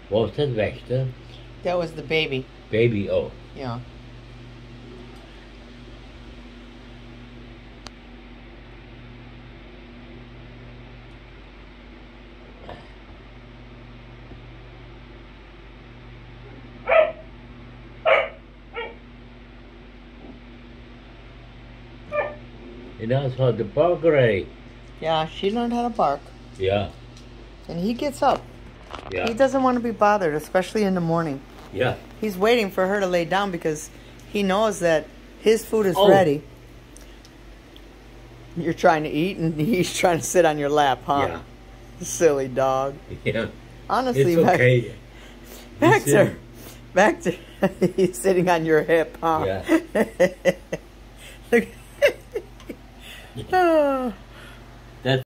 What was that, Wächter? That was the baby. Baby, oh. Yeah. He knows how to bark already. Yeah, she learned how to bark. Yeah. And he gets up. Yeah. He doesn't want to be bothered, especially in the morning. Yeah. He's waiting for her to lay down because he knows that his food is ready. You're trying to eat and he's trying to sit on your lap, huh? Yeah. Silly dog. Yeah. Honestly, It's okay. Wächter, he's sitting on your hip, huh? Yeah. Look. Oh.